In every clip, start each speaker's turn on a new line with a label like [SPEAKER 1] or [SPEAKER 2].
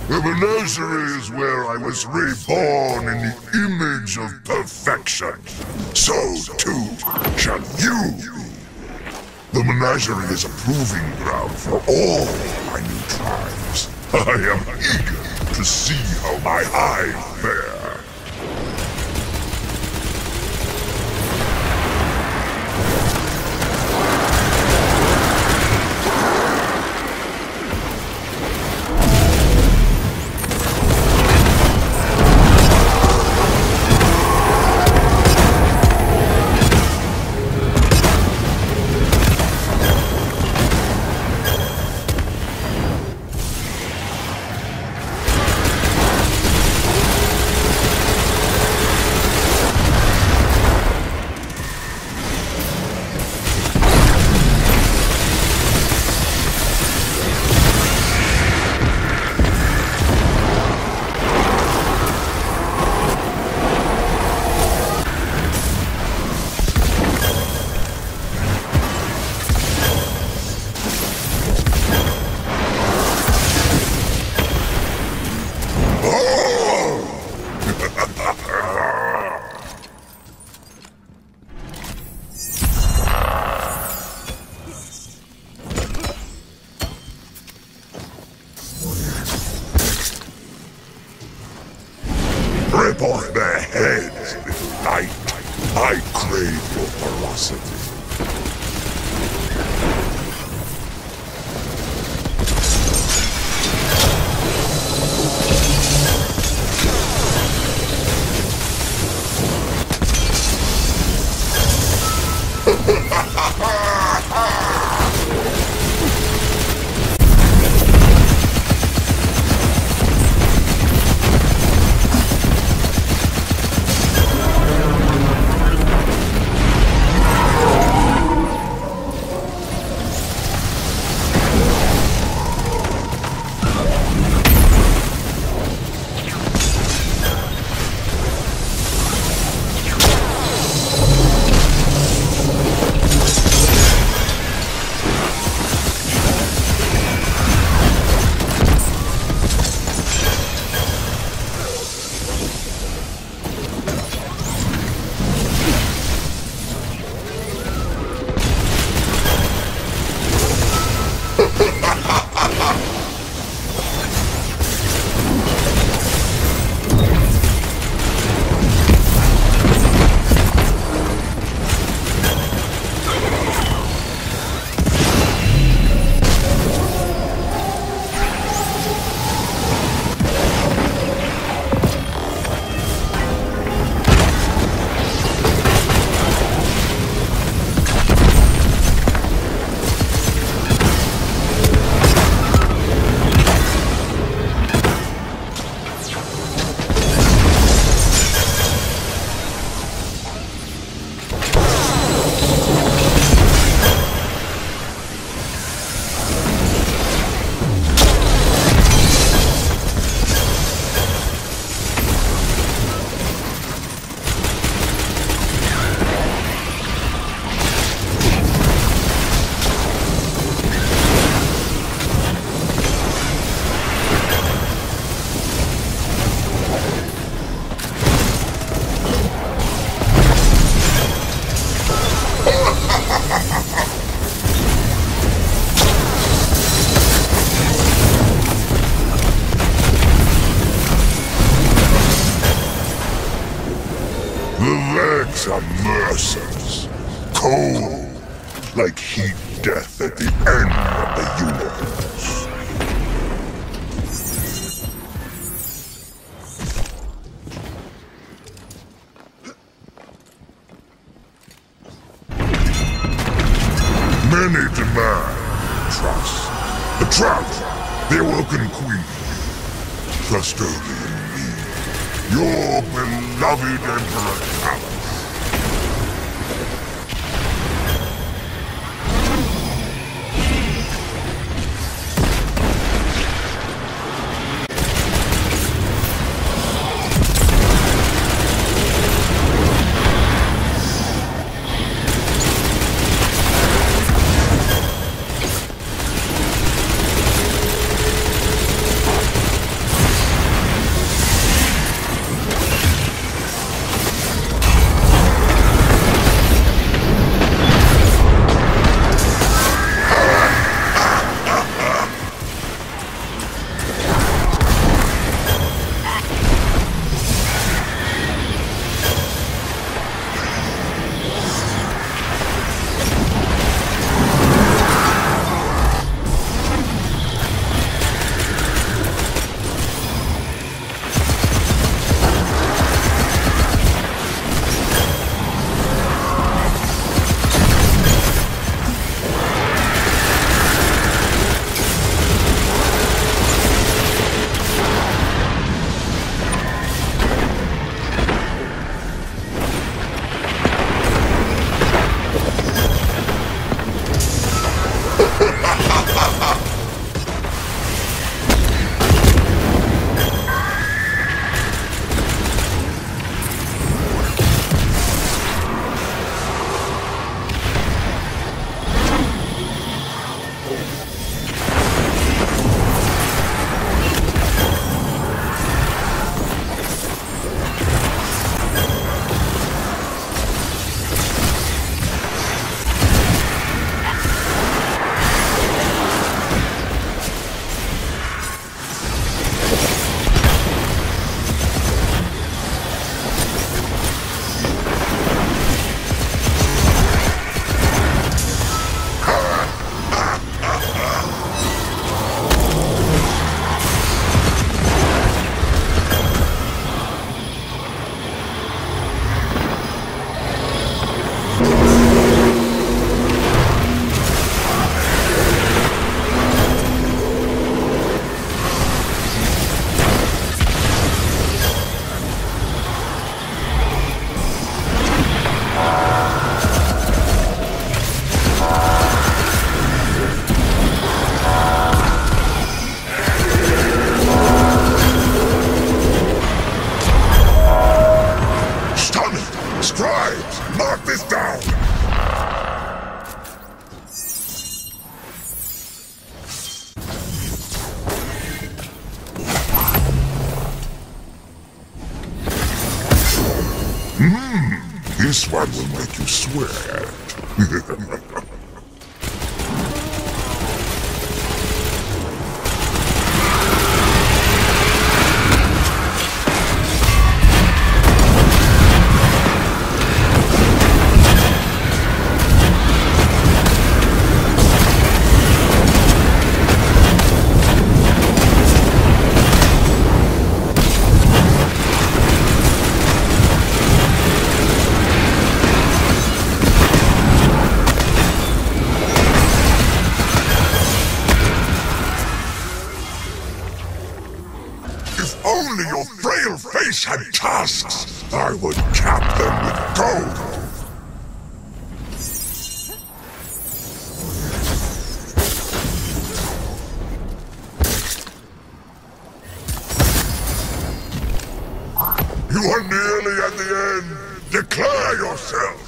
[SPEAKER 1] The Menagerie is where I was reborn in the image of perfection. So, too, shall you be. The Menagerie is a proving ground for all my new tribes. I am eager to see how my hive fare. Rip off their heads with light. I crave your ferocity. Are merciless, cold, like heat death at the end of the universe. Many demand trust. The trap, the awoken queen. Trust only in me, your beloved Emperor Talon. Mark this down! This one will make you sweat. If only your frail face had tusks, I would cap them with gold. You are nearly at the end. Declare yourself.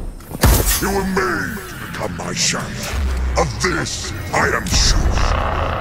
[SPEAKER 1] You were made to become my shadow. Of this, I am sure.